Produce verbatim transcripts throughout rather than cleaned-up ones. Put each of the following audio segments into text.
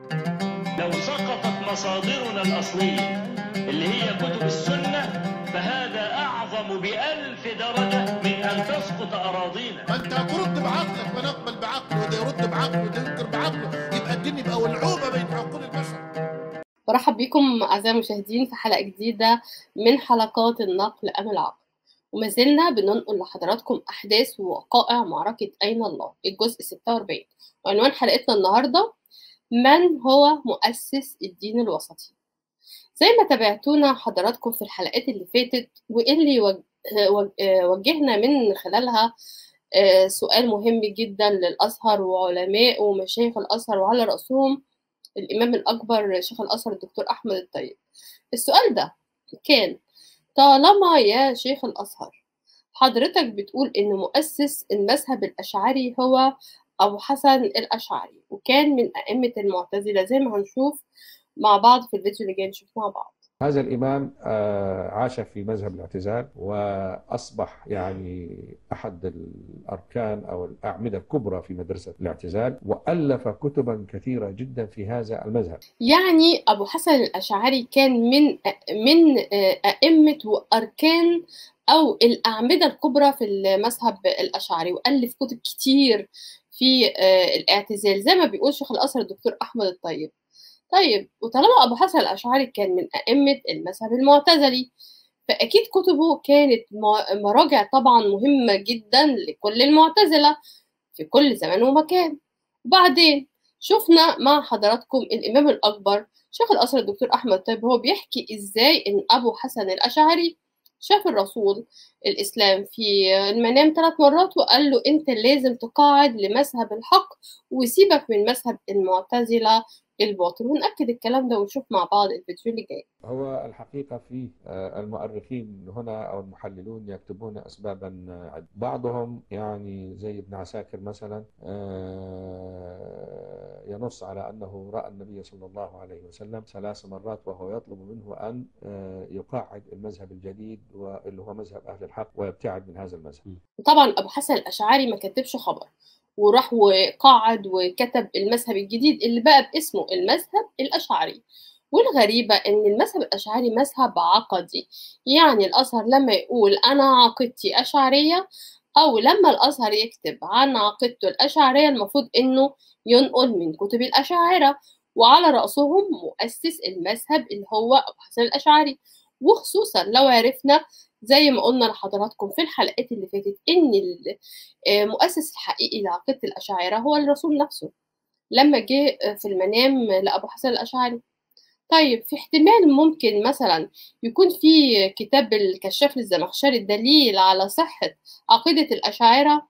لو سقطت مصادرنا الأصلية اللي هي كتب السنة فهذا أعظم بألف درجة من أن تسقط أراضينا. ما أنت ترد بعقلك ونقبل بعقله، وده يرد بعقله وده ينكر بعقله، يبقى الدين يبقى ولعوبة بين عقول البشر. برحب بكم أعزائي المشاهدين في حلقة جديدة من حلقات النقل أم العقل، وما زلنا بننقل لحضراتكم أحداث ووقائع معركة أين الله الجزء ستة وأربعين. وعنوان حلقتنا النهاردة: من هو مؤسس الدين الوسطي؟ زي ما تابعتونا حضراتكم في الحلقات اللي فاتت واللي وجهنا من خلالها سؤال مهم جدا للأزهر وعلماء ومشايخ الأزهر، وعلى رأسهم الإمام الأكبر شيخ الأزهر الدكتور أحمد الطيب. السؤال ده كان: طالما يا شيخ الأزهر حضرتك بتقول إن مؤسس المذهب الأشعري هو أبو حسن الأشعري وكان من أئمة المعتزلة، زي ما هنشوف مع بعض في الفيديو اللي جاي نشوف مع بعض. هذا الإمام عاش في مذهب الاعتزال وأصبح يعني أحد الأركان أو الأعمدة الكبرى في مدرسة الاعتزال، وألف كتبا كثيرة جدا في هذا المذهب. يعني أبو حسن الأشعري كان من من أئمة وأركان أو الأعمدة الكبرى في المذهب الأشعري، وألف كتب كتير في الاعتزال زي ما بيقول شيخ الأزهر الدكتور أحمد الطيب. طيب، وطالما أبو حسن الأشعري كان من أئمة المذهب المعتزلي فأكيد كتبه كانت مراجع طبعا مهمة جدا لكل المعتزلة في كل زمان ومكان. وبعدين شفنا مع حضراتكم الإمام الأكبر شيخ الأزهر الدكتور أحمد الطيب هو بيحكي إزاي إن أبو حسن الأشعري شاف الرسول الإسلام في المنام ثلاث مرات وقال له أنت لازم تقاعد لمذهب الحق وسيبك من مذهب المعتزلة الباطل. ونأكد الكلام ده ونشوف مع بعض الفيديو اللي جاي. هو الحقيقة في المؤرخين هنا أو المحللون يكتبون أسبابا عدة. بعضهم يعني زي ابن عساكر مثلا ينص على أنه رأى النبي صلى الله عليه وسلم ثلاث مرات وهو يطلب منه أن يقاعد المذهب الجديد واللي هو مذهب أهل الحق ويبتعد من هذا المذهب. وطبعا أبو حسن الأشعري ما كتبش خبر، وراح وقعد وكتب المذهب الجديد اللي بقى باسمه المذهب الأشعري. والغريبة إن المذهب الأشعري مذهب عقدي، يعني الأزهر لما يقول أنا عقيدتي أشعرية أو لما الأزهر يكتب عن عقيدته الأشعرية المفروض إنه ينقل من كتب الأشاعرة، وعلى رأسهم مؤسس المذهب اللي هو أبو حسن الأشعري. وخصوصا لو عرفنا زي ما قلنا لحضراتكم في الحلقات اللي فاتت إن المؤسس الحقيقي لعقيدة الأشاعرة هو الرسول نفسه لما جه في المنام لأبو حسن الأشعري. طيب، في احتمال ممكن مثلا يكون في كتاب الكشاف للزمخشري الدليل على صحة عقيدة الأشاعرة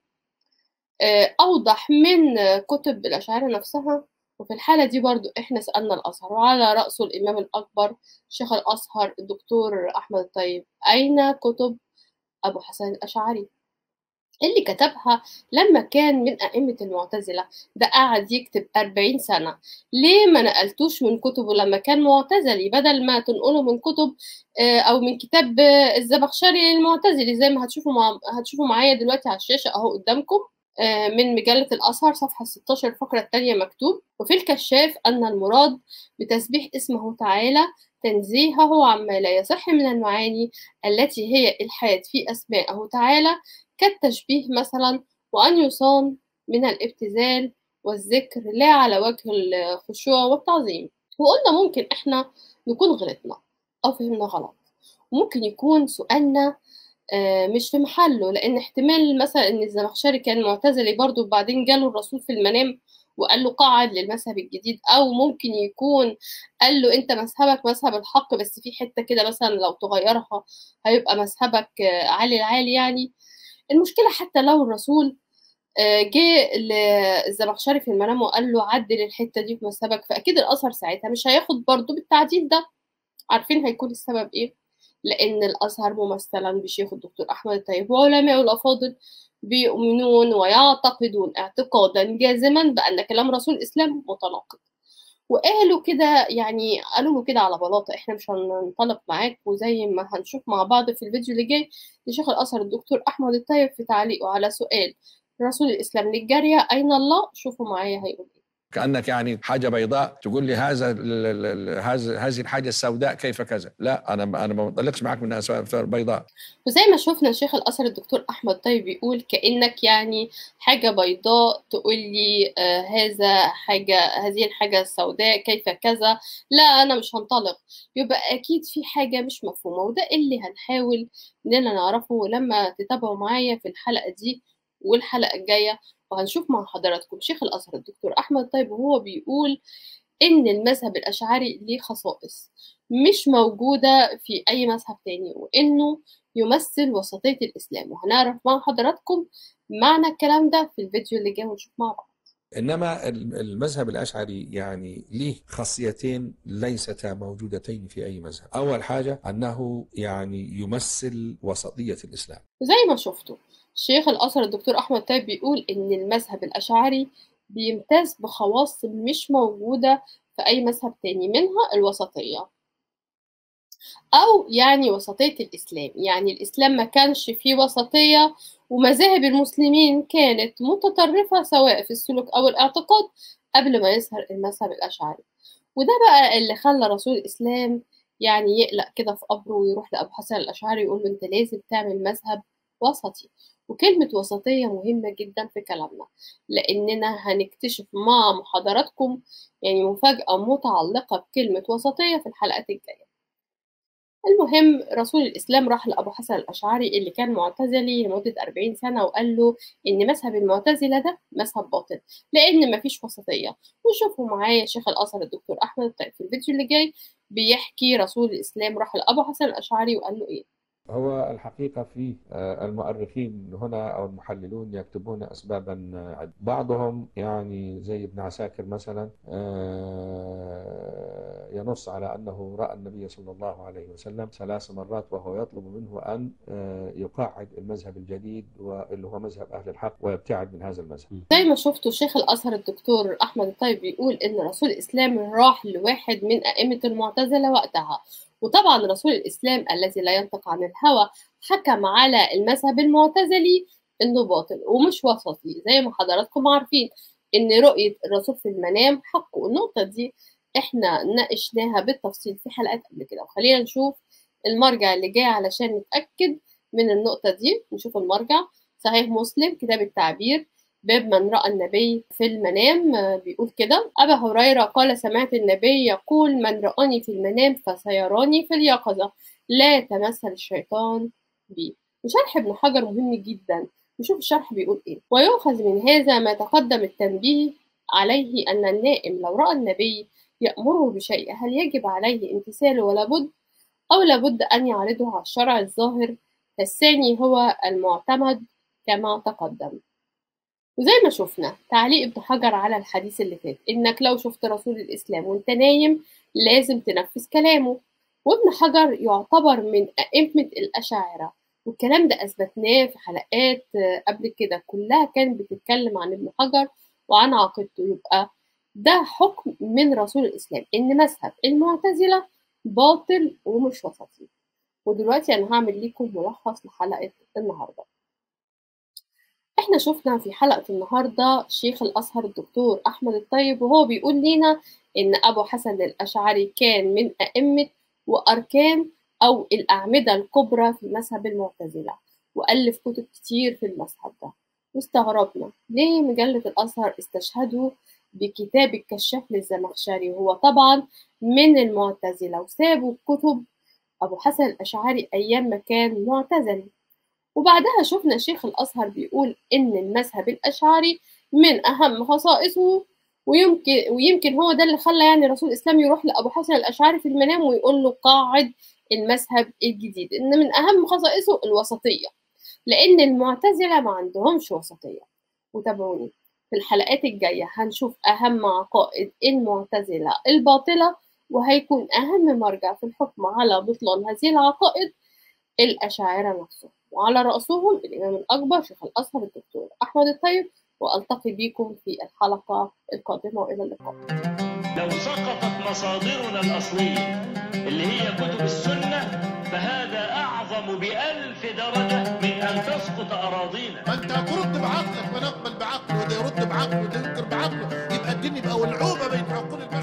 أوضح من كتب الأشاعرة نفسها. وفي الحالة دي برضو إحنا سألنا الأزهر وعلى رأسه الإمام الأكبر شيخ الأزهر الدكتور أحمد الطيب: أين كتب أبو حسن الأشعري اللي كتبها لما كان من أئمة المعتزلة؟ ده قاعد يكتب أربعين سنة، ليه ما نقلتوش من كتبه لما كان معتزلي بدل ما تنقله من كتب أو من كتاب الزمخشري المعتزلي زي ما هتشوفوا مع... هتشوفوا معايا دلوقتي على الشاشة أهو قدامكم من مجلة الأزهر صفحة ستاشر الفقرة الثانية مكتوب: وفي الكشاف أن المراد بتسبيح اسمه تعالى تنزيهه عما لا يصح من المعاني التي هي إلحاد في أسمائه تعالى كالتشبيه مثلا، وأن يصان من الابتذال والذكر لا على وجه الخشوع والتعظيم. وقلنا ممكن إحنا نكون غلطنا أو فهمنا غلط، وممكن يكون سؤالنا مش في محله، لأن احتمال مثلا إن الزمخشري كان معتزلي برضه وبعدين جاله الرسول في المنام وقال له قاعد للمذهب الجديد، أو ممكن يكون قال له أنت مذهبك مذهب الحق بس في حتة كده مثلا لو تغيرها هيبقى مذهبك عالي العالي. يعني المشكلة حتى لو الرسول جه للزمخشري في المنام وقال له عدل الحتة دي في مذهبك، فأكيد الأزهر ساعتها مش هياخد برضه بالتعديل ده. عارفين هيكون السبب إيه؟ لأن الأزهر ممثلا بشيخ الدكتور أحمد الطيب وعلماء الأفاضل بيؤمنون ويعتقدون اعتقادا جازما بأن كلام رسول الإسلام متناقض. وقالوا كده، يعني قالوا له كده على بلاطة. احنا مش هننطلق معاك، وزي ما هنشوف مع بعض في الفيديو اللي جاي لشيخ الأزهر الدكتور أحمد الطيب في تعليقه على سؤال رسول الإسلام للجارية أين الله، شوفوا معايا هيقول ايه. كأنك يعني حاجة بيضاء تقول لي هذا هذا هذه الحاجة السوداء كيف كذا. لا، أنا أنا ما بطلقش معك من بيضاء. وزي ما شفنا شيخ الأزهر الدكتور أحمد طيب بيقول كأنك يعني حاجة بيضاء تقول لي آه هذا حاجة هذه الحاجة السوداء كيف كذا. لا أنا مش هنطلق، يبقى أكيد في حاجة مش مفهومة، وده اللي هنحاول إننا نعرفه لما تتابعوا معايا في الحلقة دي والحلقة الجاية. وهنشوف مع حضراتكم شيخ الأزهر الدكتور أحمد طيب وهو بيقول إن المذهب الأشعري ليه خصائص مش موجودة في أي مذهب تاني، وإنه يمثل وسطية الإسلام. وهنعرف مع حضراتكم معنى الكلام ده في الفيديو اللي جاي ونشوف مع بعض. إنما المذهب الأشعري يعني ليه خاصيتين ليستا موجودتين في أي مذهب. أول حاجة أنه يعني يمثل وسطية الإسلام. زي ما شفتوا الشيخ الأزهر الدكتور أحمد طيب بيقول إن المذهب الأشعري بيمتاز بخواص مش موجودة في أي مذهب تاني، منها الوسطية أو يعني وسطية الإسلام. يعني الإسلام ما كانش فيه وسطية، ومذاهب المسلمين كانت متطرفة سواء في السلوك أو الاعتقاد قبل ما يظهر المذهب الأشعري. وده بقى اللي خلى رسول الإسلام يعني يقلق كده في قبره ويروح لأبو حسن الأشعري يقول له أنت لازم تعمل مذهب وسطي. وكلمة وسطية مهمة جدا في كلامنا، لأننا هنكتشف مع محاضراتكم يعني مفاجأة متعلقة بكلمة وسطية في الحلقات الجاية. المهم رسول الإسلام راح لأبو حسن الأشعري اللي كان معتزلي لمدة أربعين سنة وقال له إن مذهب المعتزلة ده مذهب باطل لأن مفيش وسطية. وشوفوا معايا شيخ الأزهر الدكتور أحمد طيب في الفيديو اللي جاي بيحكي رسول الإسلام راح لأبو حسن الأشعري وقال له إيه. هو الحقيقة في المؤرخين هنا أو المحللون يكتبون أسبابا عدة. بعضهم يعني زي ابن عساكر مثلا ينص على أنه رأى النبي صلى الله عليه وسلم ثلاث مرات وهو يطلب منه أن يقاعد المذهب الجديد واللي هو مذهب أهل الحق ويبتعد من هذا المذهب. زي ما شفتوا شيخ الأزهر الدكتور أحمد الطيب بيقول إن رسول الإسلام راح لواحد من أئمة المعتزلة وقتها، وطبعا رسول الإسلام الذي لا ينطق عن الهوى حكم على المذهب المعتزلي إنه باطل ومش وسطي. زي ما حضراتكم عارفين إن رؤية الرسول في المنام حق، والنقطة دي إحنا ناقشناها بالتفصيل في حلقات قبل كده. وخلينا نشوف المرجع اللي جاي علشان نتأكد من النقطة دي. نشوف المرجع صحيح مسلم كتاب التعبير باب من رأى النبي في المنام. بيقول كده أبا هريرة قال سمعت النبي يقول من رآني في المنام فسيراني في اليقظة لا يتمثل الشيطان بي. وشرح ابن حجر مهم جدا، نشوف الشرح بيقول ايه. ويؤخذ من هذا ما تقدم التنبيه عليه أن النائم لو رأى النبي يأمره بشيء هل يجب عليه امتثاله ولا بد أو لابد أن يعرضه على الشرع الظاهر، فالثاني هو المعتمد كما تقدم. وزي ما شفنا تعليق ابن حجر على الحديث اللي فات إنك لو شفت رسول الإسلام وانت نايم لازم تنفذ كلامه. وابن حجر يعتبر من أئمة الأشاعرة، والكلام ده أثبتناه في حلقات قبل كده كلها كانت بتتكلم عن ابن حجر وعن عقيدته. يبقى ده حكم من رسول الإسلام إن مذهب المعتزلة باطل ومش وسطي. ودلوقتي أنا هعمل لكم ملخص لحلقة النهاردة. احنا شفنا في حلقة النهاردة شيخ الأزهر الدكتور أحمد الطيب وهو بيقول لنا إن أبو حسن الأشعري كان من أئمة وأركان أو الأعمدة الكبرى في مذهب المعتزلة، وألف كتب كتير في المذهب ده. واستغربنا ليه مجلة الأزهر استشهدوا بكتاب الكشاف للزمخشري وهو طبعا من المعتزلة، وسابوا كتب أبو حسن الأشعري أيام ما كان معتزلي. وبعدها شفنا شيخ الأزهر بيقول إن المذهب الأشعري من أهم خصائصه، ويمكن ويمكن هو ده اللي خلى يعني رسول الإسلام يروح لأبو حسن الأشعري في المنام ويقول له قاعد المذهب الجديد، إن من أهم خصائصه الوسطية لأن المعتزلة ما عندهمش وسطية. وتابعوني في الحلقات الجاية هنشوف أهم عقائد المعتزلة الباطلة، وهيكون أهم مرجع في الحكم على بطلان هذه العقائد الأشاعرة نفسهم، وعلى رأسهم الإمام الأكبر شيخ الأزهر الدكتور أحمد الطيب. وألتقي بكم في الحلقة القادمة وإلى اللقاء. لو سقطت مصادرنا الأصلية اللي هي كتب السنة، فهذا أعظم بألف درجة من أن تسقط أراضينا. ما أنت هترد بعقلك ونقبل بعقله، وده يرد بعقله وده ينكر بعقله، يبقى الدين يبقى ولعوبة بين عقول